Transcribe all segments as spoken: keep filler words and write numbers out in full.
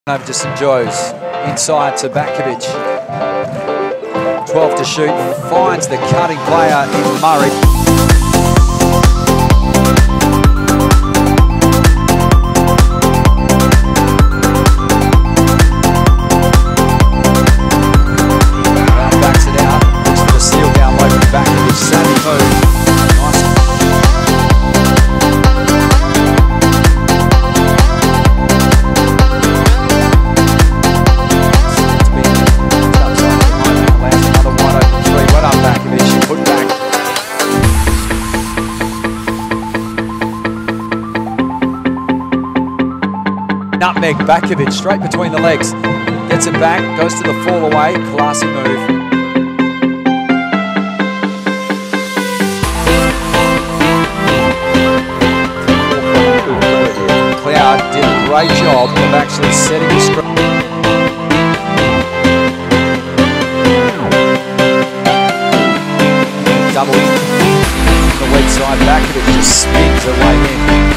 Over to Saint Joe's, inside to Batkovic. twelve to shoot, finds the cutting player in Murray. Backs it out, looks for the steal down low from Batkovic. Savvy move. Nice. Nutmeg Batkovic straight between the legs. Gets it back, goes to the fall away. Classy move. Cloud did a great job of actually setting the screen. Double the weak side. Batkovic just spins her way in.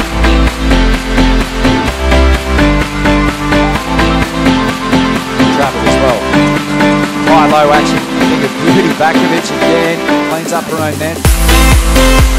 As well. High low action. I think of beauty. Batkovic again cleans up her own net.